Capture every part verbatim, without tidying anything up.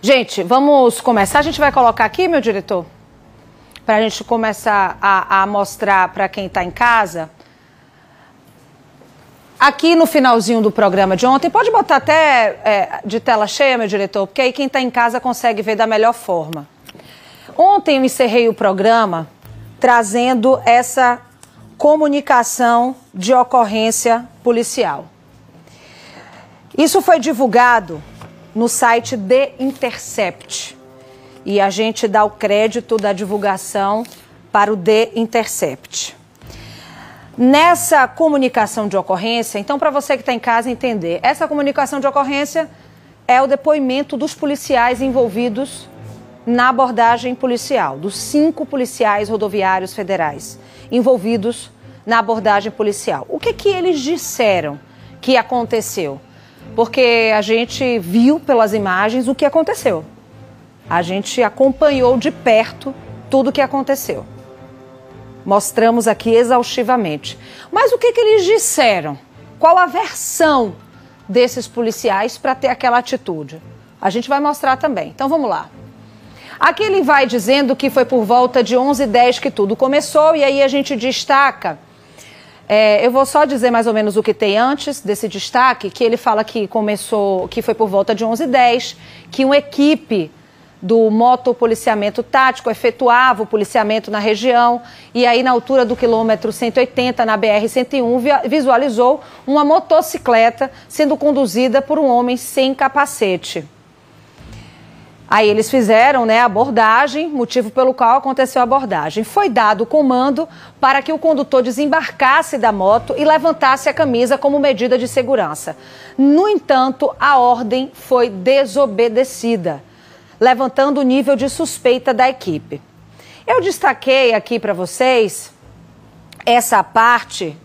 Gente, vamos começar. A gente vai colocar aqui, meu diretor, para a gente começar a, a mostrar para quem está em casa. Aqui no finalzinho do programa de ontem, pode botar até é, de tela cheia, meu diretor, porque aí quem está em casa consegue ver da melhor forma. Ontem eu encerrei o programa trazendo essa comunicação de ocorrência policial. Isso foi divulgado no site The Intercept. E a gente dá o crédito da divulgação para o The Intercept. Nessa comunicação de ocorrência, então para você que está em casa entender, essa comunicação de ocorrência é o depoimento dos policiais envolvidos na abordagem policial, dos cinco policiais rodoviários federais envolvidos na abordagem policial. O que que eles disseram que aconteceu? Porque a gente viu pelas imagens o que aconteceu. A gente acompanhou de perto tudo o que aconteceu. Mostramos aqui exaustivamente. Mas o que que eles disseram? Qual a versão desses policiais para ter aquela atitude? A gente vai mostrar também. Então vamos lá. Aqui ele vai dizendo que foi por volta de onze e dez que tudo começou, e aí a gente destaca, é, eu vou só dizer mais ou menos o que tem antes desse destaque, que ele fala que começou, que foi por volta de onze e dez, que uma equipe do motopoliciamento tático efetuava o policiamento na região, e aí na altura do quilômetro cento e oitenta, na B R cento e um, visualizou uma motocicleta sendo conduzida por um homem sem capacete. Aí eles fizeram, né, a abordagem, motivo pelo qual aconteceu a abordagem. Foi dado o comando para que o condutor desembarcasse da moto e levantasse a camisa como medida de segurança. No entanto, a ordem foi desobedecida, levantando o nível de suspeita da equipe. Eu destaquei aqui para vocês essa parte,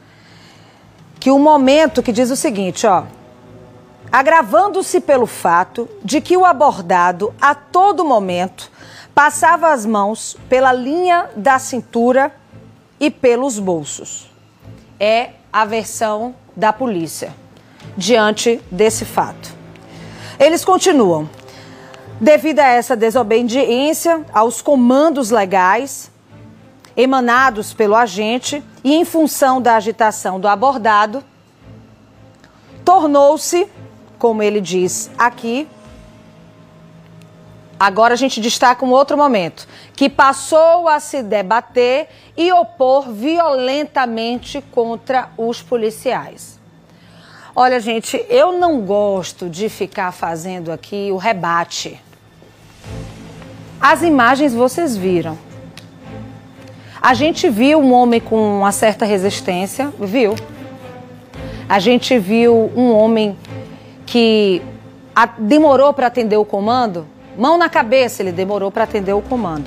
que o momento que diz o seguinte, ó. Agravando-se pelo fato de que o abordado, a todo momento, passava as mãos pela linha da cintura e pelos bolsos. É a versão da polícia diante desse fato. Eles continuam. Devido a essa desobediência aos comandos legais emanados pelo agente e em função da agitação do abordado, tornou-se, como ele diz aqui, agora a gente destaca um outro momento, que passou a se debater e opor violentamente contra os policiais. Olha, gente, eu não gosto de ficar fazendo aqui o rebate. As imagens vocês viram. A gente viu um homem com uma certa resistência, viu? A gente viu um homem que a, demorou para atender o comando, mão na cabeça, ele demorou para atender o comando.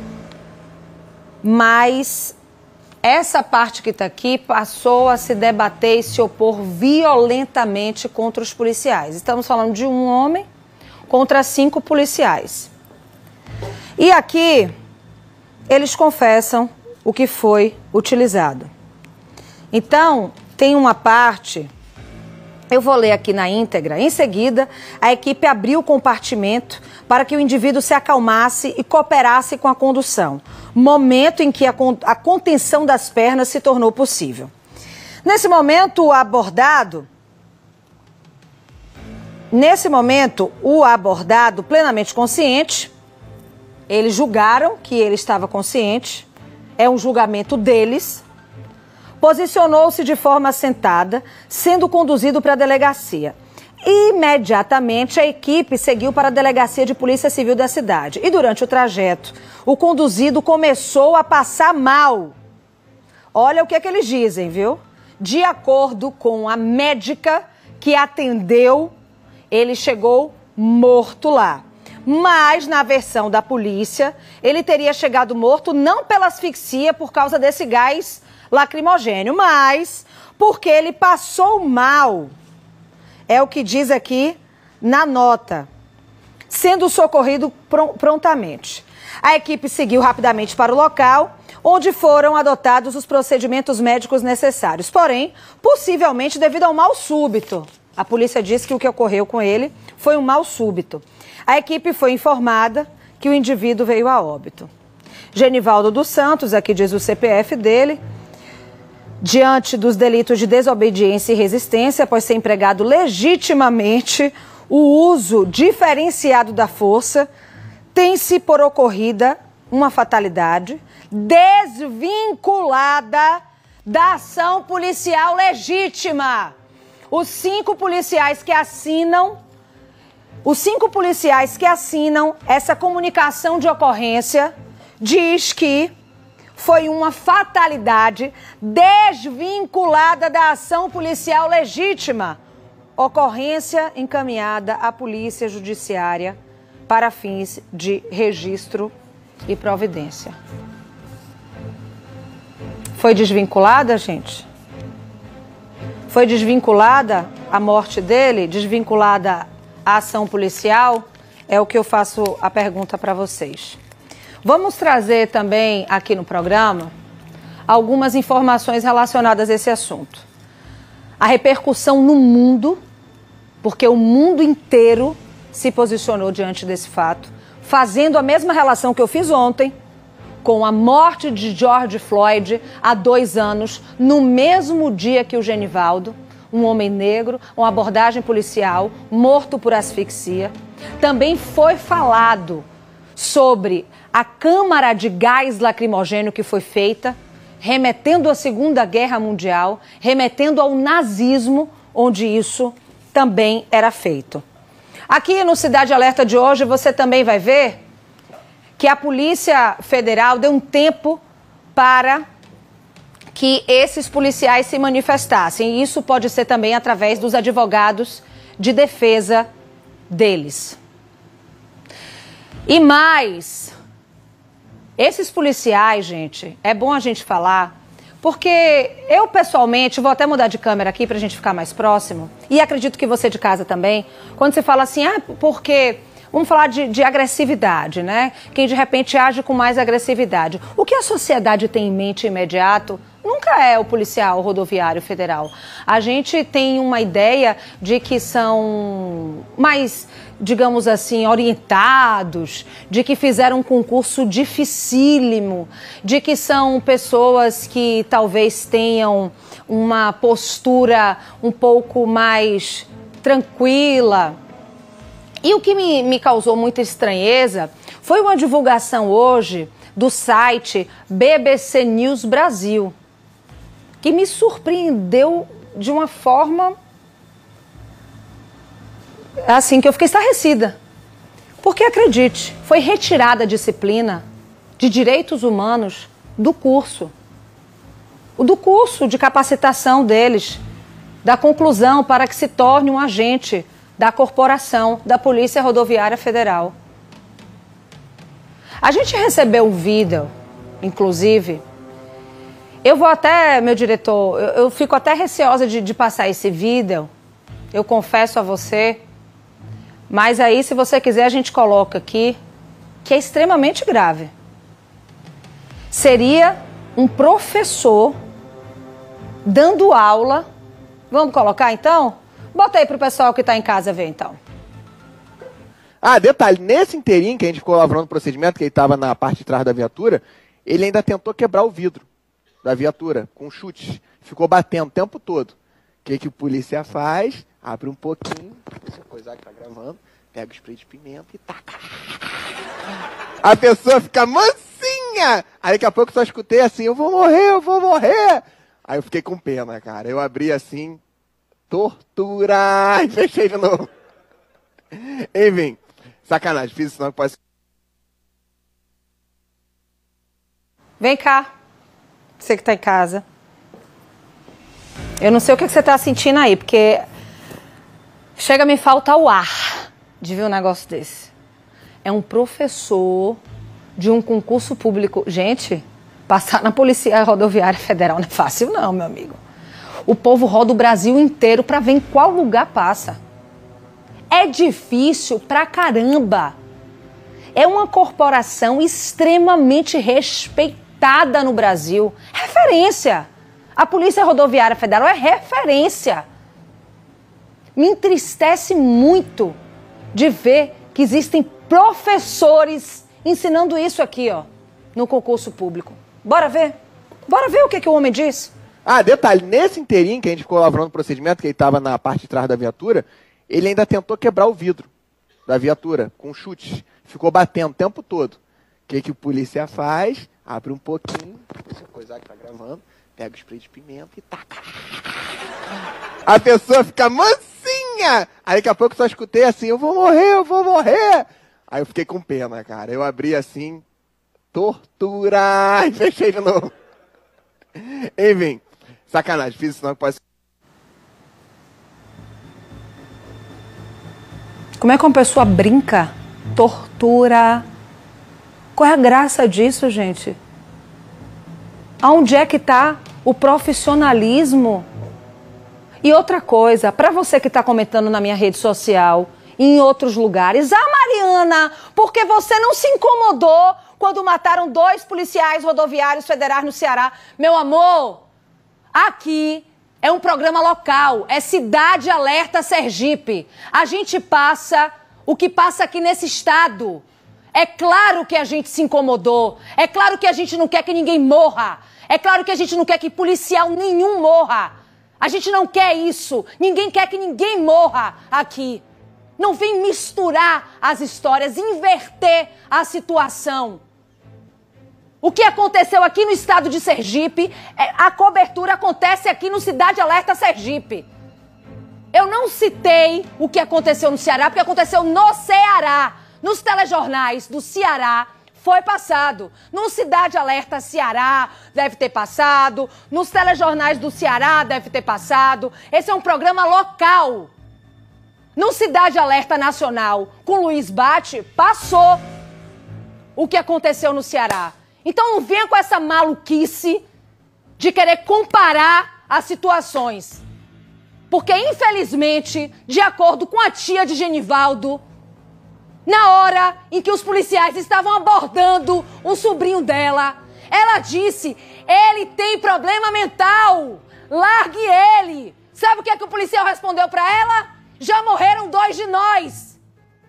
Mas essa parte que está aqui passou a se debater e se opor violentamente contra os policiais. Estamos falando de um homem contra cinco policiais. E aqui eles confessam o que foi utilizado. Então, tem uma parte... Eu vou ler aqui na íntegra. Em seguida, a equipe abriu o compartimento para que o indivíduo se acalmasse e cooperasse com a condução, momento em que a, a contenção das pernas se tornou possível. Nesse momento, o abordado, nesse momento, o abordado plenamente consciente, eles julgaram que ele estava consciente, é um julgamento deles, posicionou-se de forma sentada, sendo conduzido para a delegacia. Imediatamente, a equipe seguiu para a delegacia de polícia civil da cidade. E durante o trajeto, o conduzido começou a passar mal. Olha o que é que eles dizem, viu? De acordo com a médica que atendeu, ele chegou morto lá. Mas, na versão da polícia, ele teria chegado morto não pela asfixia por causa desse gás lacrimogênio, mas porque ele passou mal. É o que diz aqui na nota, sendo socorrido prontamente. A equipe seguiu rapidamente para o local, onde foram adotados os procedimentos médicos necessários. Porém, possivelmente devido ao mal súbito. A polícia diz que o que ocorreu com ele foi um mal súbito. A equipe foi informada que o indivíduo veio a óbito. Genivaldo dos Santos, aqui diz o C P F dele, diante dos delitos de desobediência e resistência, após ser empregado legitimamente o uso diferenciado da força, tem-se por ocorrida uma fatalidade desvinculada da ação policial legítima. Os cinco policiais que assinam, os cinco policiais que assinam essa comunicação de ocorrência diz que foi uma fatalidade desvinculada da ação policial legítima. Ocorrência encaminhada à Polícia Judiciária para fins de registro e providência. Foi desvinculada, gente? Foi desvinculada a morte dele? Desvinculada a ação policial? É o que eu faço a pergunta para vocês. Vamos trazer também aqui no programa algumas informações relacionadas a esse assunto. A repercussão no mundo, porque o mundo inteiro se posicionou diante desse fato, fazendo a mesma relação que eu fiz ontem com a morte de George Floyd há dois anos, no mesmo dia que o Genivaldo, um homem negro, uma abordagem policial, morto por asfixia. Também foi falado sobre a câmara de gás lacrimogêneo que foi feita, remetendo à Segunda Guerra Mundial, remetendo ao nazismo, onde isso também era feito. Aqui no Cidade Alerta de hoje você também vai ver que a Polícia Federal deu um tempo para que esses policiais se manifestassem. E isso pode ser também através dos advogados de defesa deles. E mais, esses policiais, gente, é bom a gente falar, porque eu pessoalmente, vou até mudar de câmera aqui para a gente ficar mais próximo, e acredito que você de casa também, quando você fala assim, ah, porque... Vamos falar de, de agressividade, né? Quem de repente age com mais agressividade. O que a sociedade tem em mente imediato nunca é o policial rodoviário federal. A gente tem uma ideia de que são mais, digamos assim, orientados, de que fizeram um concurso dificílimo, de que são pessoas que talvez tenham uma postura um pouco mais tranquila. E o que me, me causou muita estranheza foi uma divulgação hoje do site B B C News Brasil, que me surpreendeu de uma forma assim que eu fiquei estarrecida. Porque, acredite, foi retirada a disciplina de direitos humanos do curso. O do curso de capacitação deles, da conclusão para que se torne um agente da corporação da Polícia Rodoviária Federal. A gente recebeu um vídeo, inclusive, eu vou até, meu diretor, eu, eu fico até receosa de, de passar esse vídeo, eu confesso a você, mas aí, se você quiser, a gente coloca aqui, que é extremamente grave. Seria um professor dando aula, vamos colocar então? Bota aí pro pessoal que tá em casa ver, então. Ah, detalhe, nesse inteirinho que a gente ficou lavrando o procedimento, que ele estava na parte de trás da viatura, ele ainda tentou quebrar o vidro da viatura com chutes. Ficou batendo o tempo todo. O que, que o polícia faz? Abre um pouquinho, deixa eu coisar que tá gravando, pega o spray de pimenta e taca. A pessoa fica mansinha! Aí daqui a pouco eu só escutei assim, eu vou morrer, eu vou morrer! Aí eu fiquei com pena, cara. Eu abri assim... Tortura! E fechei de novo. Enfim, sacanagem, fiz isso não pode. Vem cá, você que tá em casa. Eu não sei o que você tá sentindo aí, porque chega a me faltar o ar de ver um negócio desse. É um professor de um concurso público. Gente, passar na Polícia Rodoviária Federal não é fácil não, meu amigo. O povo roda o Brasil inteiro para ver em qual lugar passa. É difícil pra caramba. É uma corporação extremamente respeitada no Brasil. Referência. A Polícia Rodoviária Federal é referência. Me entristece muito de ver que existem professores ensinando isso aqui, ó, no concurso público. Bora ver? Bora ver o que, que o homem disse? Ah, detalhe, nesse inteirinho que a gente ficou lavrando o procedimento, que ele estava na parte de trás da viatura, ele ainda tentou quebrar o vidro da viatura com chutes. Ficou batendo o tempo todo. O que, que o polícia faz? Abre um pouquinho, deixa eu coisar que tá gravando, pega o spray de pimenta e taca. A pessoa fica mansinha! Aí daqui a pouco eu só escutei assim, eu vou morrer, eu vou morrer! Aí eu fiquei com pena, cara. Eu abri assim, tortura! E fechei de novo. Enfim, sacanagem, fiz isso não, pode ser. Como é que uma pessoa brinca? Tortura. Qual é a graça disso, gente? Aonde é que está o profissionalismo? E outra coisa, para você que está comentando na minha rede social e em outros lugares, ah, Mariana, porque você não se incomodou quando mataram dois policiais rodoviários federais no Ceará? Meu amor, aqui é um programa local, é Cidade Alerta Sergipe. A gente passa o que passa aqui nesse estado. É claro que a gente se incomodou, é claro que a gente não quer que ninguém morra, é claro que a gente não quer que policial nenhum morra. A gente não quer isso, ninguém quer que ninguém morra aqui. Não vem misturar as histórias, inverter a situação. O que aconteceu aqui no estado de Sergipe, a cobertura acontece aqui no Cidade Alerta Sergipe. Eu não citei o que aconteceu no Ceará, porque aconteceu no Ceará. Nos telejornais do Ceará foi passado. No Cidade Alerta Ceará deve ter passado. Nos telejornais do Ceará deve ter passado. Esse é um programa local. No Cidade Alerta Nacional com Luiz Bate, passou o que aconteceu no Ceará. Então não venha com essa maluquice de querer comparar as situações. Porque, infelizmente, de acordo com a tia de Genivaldo, na hora em que os policiais estavam abordando o sobrinho dela, ela disse, ele tem problema mental, largue ele. Sabe o que é que o policial respondeu pra ela? Já morreram dois de nós.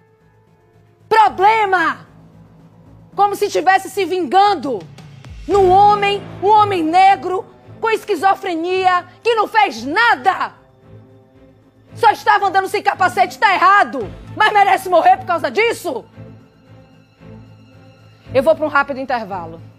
Problema! Como se estivesse se vingando num homem, um homem negro, com esquizofrenia, que não fez nada. Só estava andando sem capacete, tá errado. Mas merece morrer por causa disso? Eu vou para um rápido intervalo.